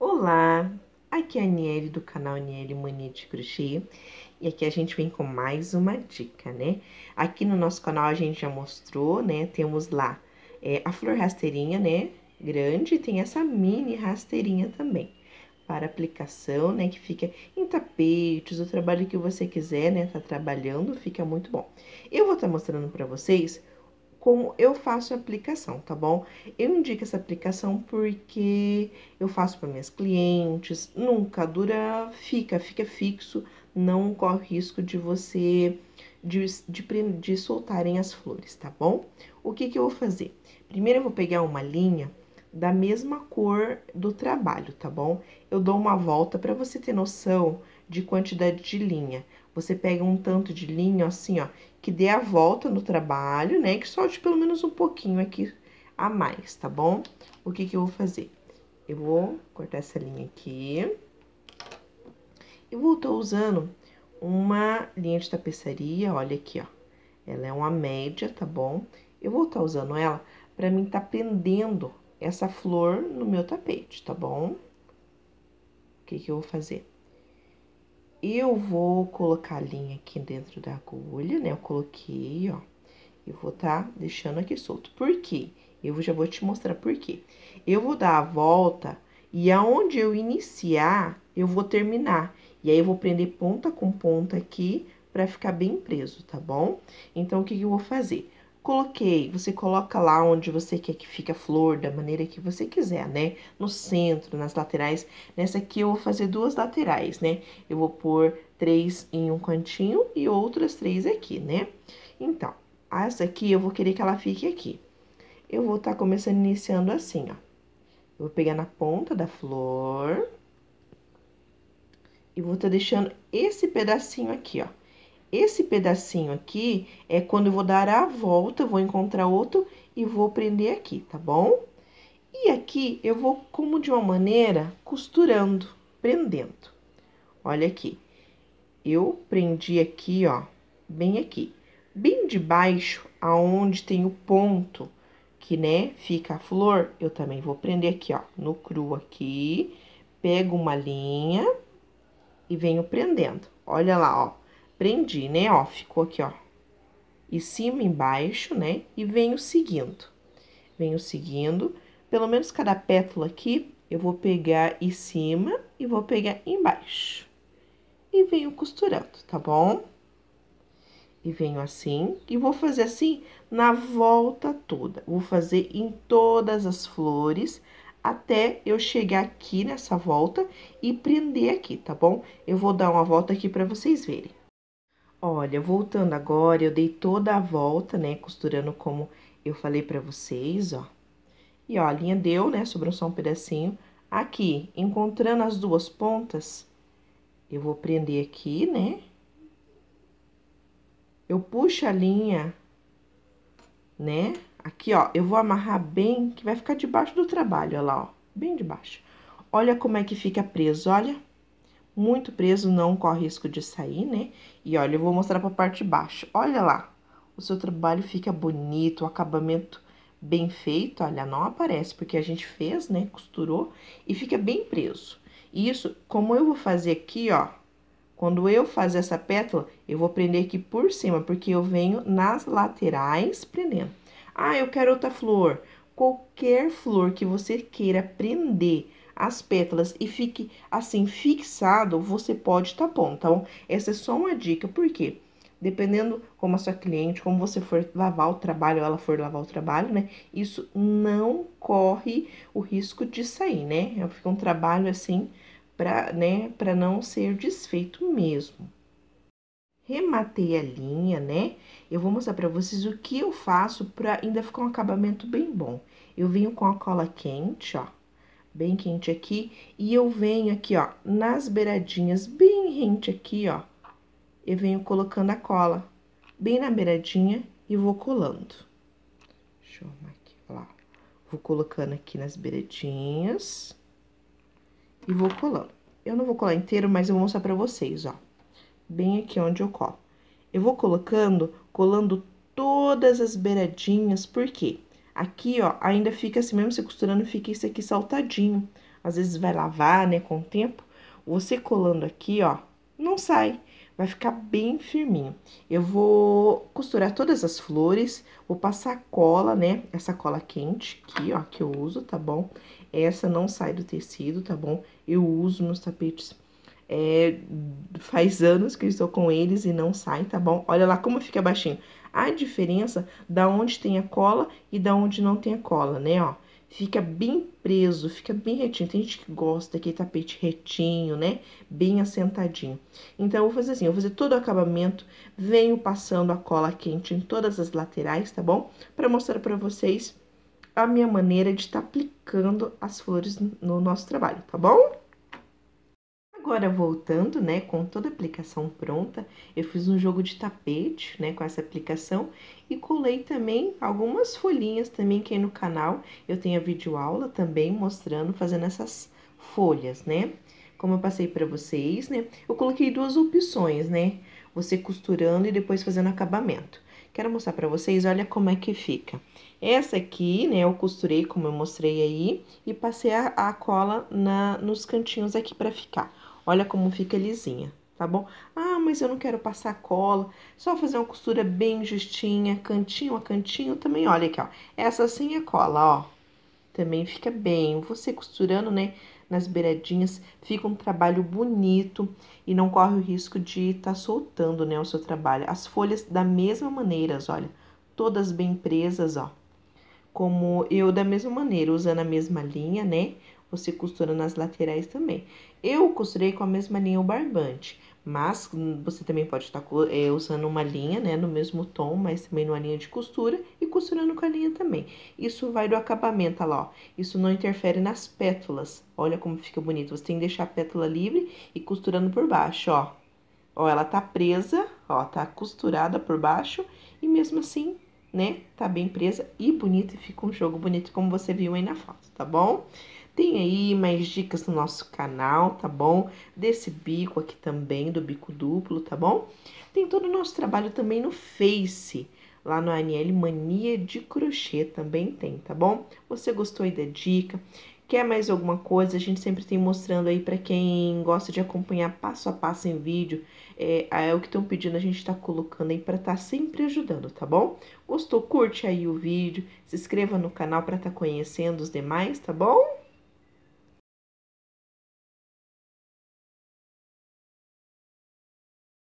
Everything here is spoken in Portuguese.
Olá, aqui é a Aniele do canal Aniele Mania de Crochê e aqui a gente vem com mais uma dica, né? Aqui no nosso canal a gente já mostrou, né? Temos lá a flor rasteirinha, né? Grande, e tem essa mini rasteirinha também para aplicação, né? Que fica em tapetes, o trabalho que você quiser, né? Tá trabalhando, fica muito bom. Eu vou estar mostrando para vocês como eu faço a aplicação, tá bom? Eu indico essa aplicação porque eu faço para minhas clientes, nunca dura, fica fixo, não corre risco de você, de soltarem as flores, tá bom? O que que eu vou fazer? Primeiro eu vou pegar uma linha da mesma cor do trabalho, tá bom? Eu dou uma volta para você ter noção de quantidade de linha. Você pega um tanto de linha, assim, ó, que dê a volta no trabalho, né? Que solte pelo menos um pouquinho aqui a mais, tá bom? O que que eu vou fazer? Eu vou cortar essa linha aqui. Eu vou estar usando uma linha de tapeçaria, olha aqui, ó. Ela é uma média, tá bom? Eu vou estar usando ela pra mim tá prendendo essa flor no meu tapete, tá bom? O que que eu vou fazer? Eu vou colocar a linha aqui dentro da agulha, né? Eu coloquei, ó. Eu vou tá deixando aqui solto. Por quê? Eu já vou te mostrar por quê. Eu vou dar a volta e aonde eu iniciar, eu vou terminar. E aí, eu vou prender ponta com ponta aqui pra ficar bem preso, tá bom? Então, o que que eu vou fazer? Coloquei, você coloca lá onde você quer que fique a flor, da maneira que você quiser, né? No centro, nas laterais. Nessa aqui, eu vou fazer duas laterais, né? Eu vou pôr 3 em um cantinho e outras 3 aqui, né? Então, essa aqui, eu vou querer que ela fique aqui. Eu vou estar começando iniciando assim, ó. Eu vou pegar na ponta da flor e vou estar deixando esse pedacinho aqui, ó. Esse pedacinho aqui é quando eu vou dar a volta, vou encontrar outro e vou prender aqui, tá bom? E aqui eu vou, como de uma maneira, costurando, prendendo. Olha aqui. Eu prendi aqui, ó, bem aqui. Bem debaixo, aonde tem o ponto que, né, fica a flor, eu também vou prender aqui, ó, no cru aqui. Pego uma linha e venho prendendo. Olha lá, ó. Prendi, né, ó, ficou aqui, ó. Em cima e embaixo, né, e venho seguindo. Venho seguindo. Pelo menos cada pétala aqui, eu vou pegar em cima e vou pegar embaixo. E venho costurando, tá bom? E venho assim, e vou fazer assim na volta toda. Vou fazer em todas as flores, até eu chegar aqui nessa volta e prender aqui, tá bom? Eu vou dar uma volta aqui pra vocês verem. Olha, voltando agora, eu dei toda a volta, né, costurando como eu falei pra vocês, ó. E ó, a linha deu, né, sobrou só um pedacinho. Aqui, encontrando as duas pontas, eu vou prender aqui, né? Eu puxo a linha, né? Aqui, ó, eu vou amarrar bem, que vai ficar debaixo do trabalho, olha lá, ó, bem debaixo. Olha como é que fica preso, olha. Muito preso, não corre risco de sair, né? E olha, eu vou mostrar pra parte de baixo. Olha lá, o seu trabalho fica bonito, o acabamento bem feito, olha, não aparece, porque a gente fez, né, costurou, e fica bem preso. Isso, como eu vou fazer aqui, ó, quando eu fazer essa pétala, eu vou prender aqui por cima, porque eu venho nas laterais prendendo. Ah, eu quero outra flor. Qualquer flor que você queira prender as pétalas e fique assim fixado, você pode tá bom, tá bom? Essa é só uma dica, por quê? Dependendo como a sua cliente, como você for lavar o trabalho, ou ela for lavar o trabalho, né? Isso não corre o risco de sair, né? Fica um trabalho assim para não ser desfeito mesmo. Rematei a linha, né? Eu vou mostrar para vocês o que eu faço para ainda ficar um acabamento bem bom. Eu venho com a cola quente, ó, bem quente aqui, e eu venho aqui, ó, nas beiradinhas, bem rente aqui, ó, eu venho colocando a cola bem na beiradinha e vou colando. Deixa eu arrumar aqui, ó lá. Vou colocando aqui nas beiradinhas e vou colando. Eu não vou colar inteiro, mas eu vou mostrar pra vocês, ó. Bem aqui onde eu colo. Eu vou colocando, colando todas as beiradinhas, por quê? Aqui, ó, ainda fica assim, mesmo você costurando, fica isso aqui saltadinho. às vezes vai lavar, né, com o tempo, você colando aqui, ó, não sai. Vai ficar bem firminho. Eu vou costurar todas as flores, vou passar cola, né? Essa cola quente aqui, ó, que eu uso, tá bom? Essa não sai do tecido, tá bom? Eu uso nos tapetes. Faz anos que eu estou com eles e não sai, tá bom? Olha lá como fica baixinho. A diferença da onde tem a cola e da onde não tem a cola, né, ó. Fica bem preso, fica bem retinho. Tem gente que gosta daquele tapete retinho, né? Bem assentadinho. Então, eu vou fazer assim, eu vou fazer todo o acabamento, venho passando a cola quente em todas as laterais, tá bom? Para mostrar para vocês a minha maneira de estar aplicando as flores no nosso trabalho, tá bom? Agora, voltando, né, com toda a aplicação pronta, eu fiz um jogo de tapete, né, com essa aplicação e colei também algumas folhinhas também que aí no canal eu tenho a videoaula também mostrando, fazendo essas folhas, né? Como eu passei para vocês, né, eu coloquei duas opções, né, você costurando e depois fazendo acabamento. Quero mostrar para vocês, olha como é que fica. Essa aqui, né, eu costurei como eu mostrei aí e passei a cola nos cantinhos aqui para ficar. Olha como fica lisinha, tá bom? Ah, mas eu não quero passar cola, só fazer uma costura bem justinha, cantinho a cantinho também, olha aqui, ó. Essa sem a cola, ó, também fica bem. Você costurando, né, nas beiradinhas, fica um trabalho bonito e não corre o risco de estar soltando, né, o seu trabalho. As folhas da mesma maneira, olha, todas bem presas, ó. Como eu, da mesma maneira, usando a mesma linha, né? Você costura nas laterais também. Eu costurei com a mesma linha o barbante, mas você também pode estar usando uma linha, né? No mesmo tom, mas também numa linha de costura e costurando com a linha também. Isso vai do acabamento, olha lá, ó. Isso não interfere nas pétalas. Olha como fica bonito. Você tem que deixar a pétala livre e costurando por baixo, ó. Ó, ela tá presa, ó, tá costurada por baixo e mesmo assim, né, tá bem presa e bonita e fica um jogo bonito como você viu aí na foto, tá bom? Tem aí mais dicas no nosso canal, tá bom? Desse bico aqui também, do bico duplo, tá bom? Tem todo o nosso trabalho também no Face, lá no ANL Mania de Crochê também tem, tá bom? Você gostou aí da dica? Quer mais alguma coisa? A gente sempre tem mostrando aí para quem gosta de acompanhar passo a passo em vídeo. É o que estão pedindo, a gente tá colocando aí para estar sempre ajudando, tá bom? Gostou? Curte aí o vídeo, se inscreva no canal para estar conhecendo os demais, tá bom?